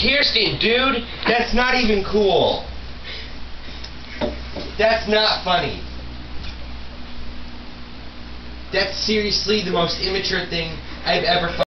Kirsten, dude, that's not even cool. That's not funny. That's seriously the most immature thing I've ever